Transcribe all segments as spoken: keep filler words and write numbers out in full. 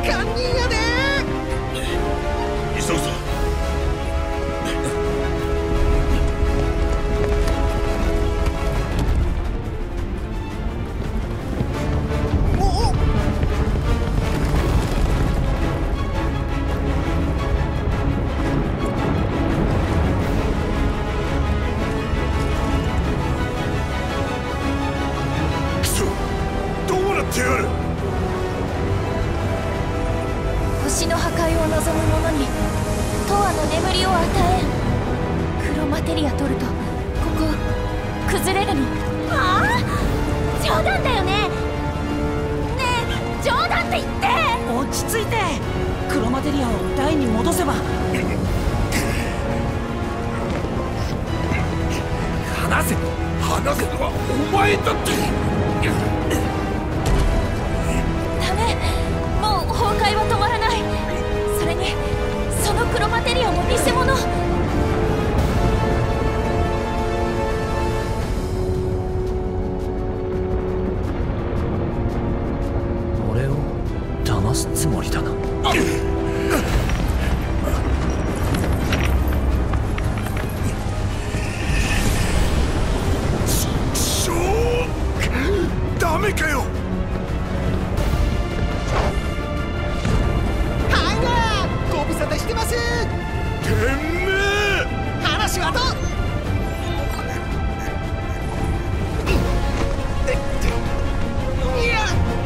堪忍やで。 急ぐぞ。 星の破壊を望む者に永遠の眠りを与えん。黒マテリア取るとここ崩れるの。はあ、冗談だよね。ねえ、冗談って言って。 落ち着いて。黒マテリアを台に戻せば。 離せ離せのはお前だって。 ダメ、もう崩壊は止まらない。それにその黒マテリアも偽物。 俺を騙すつもりだな。 ダメかよ。 はいな、ご無沙汰してます。 てめえ話はどう。いや、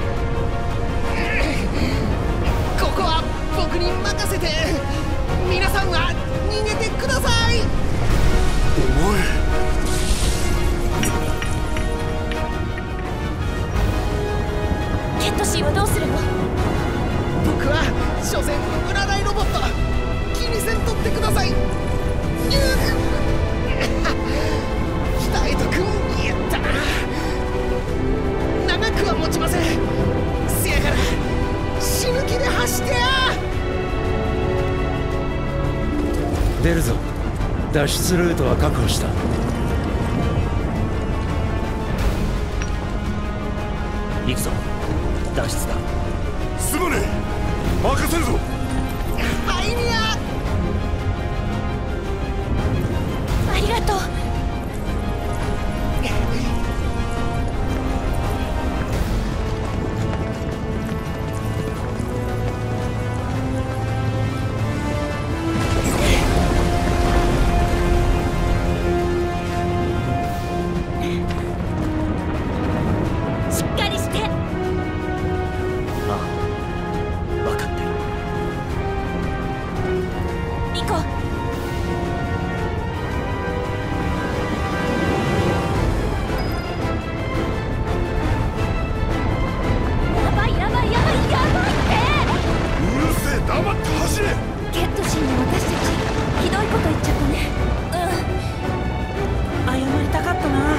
ここは僕に任せて。皆さんは逃げてください。 お前ケットシーはどうするの？ 僕は所詮占いロボット。気にせんとってください。北江戸君やったな。長くは持ちません。せやから死ぬ気で走ってや。 出るぞ。脱出ルートは確保した。行くぞ。脱出だ。 すまねえ、任せるぞ。 はいにゃ。 ありがとう。しっかりして。 ああ、分かってる。 リコ、やばいやばいやばいやばいって。 うるせえ、黙って走れ。 ケットシーに私たちひどいこと言っちゃったね。うん、 謝りたかったな。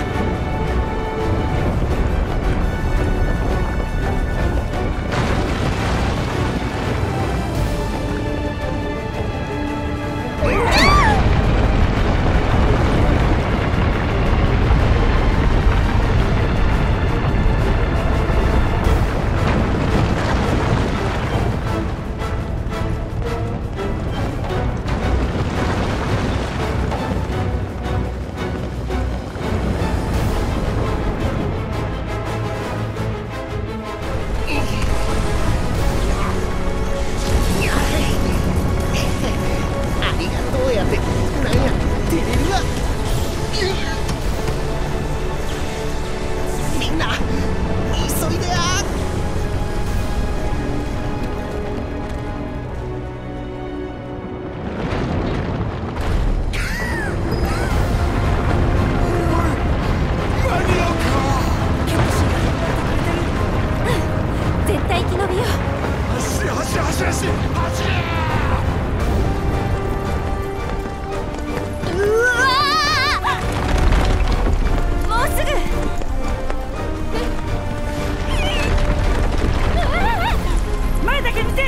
ありがとうやて。なんや照れるわ。みんな急いでや。 間に合うか。 絶対生き延びよう。 走れ走れ走れ走れ走れ。 うわー、もうすぐ。 前だけ見て。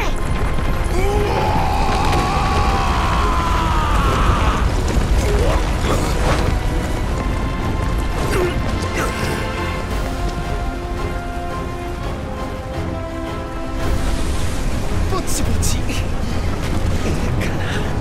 おちぼちええかな。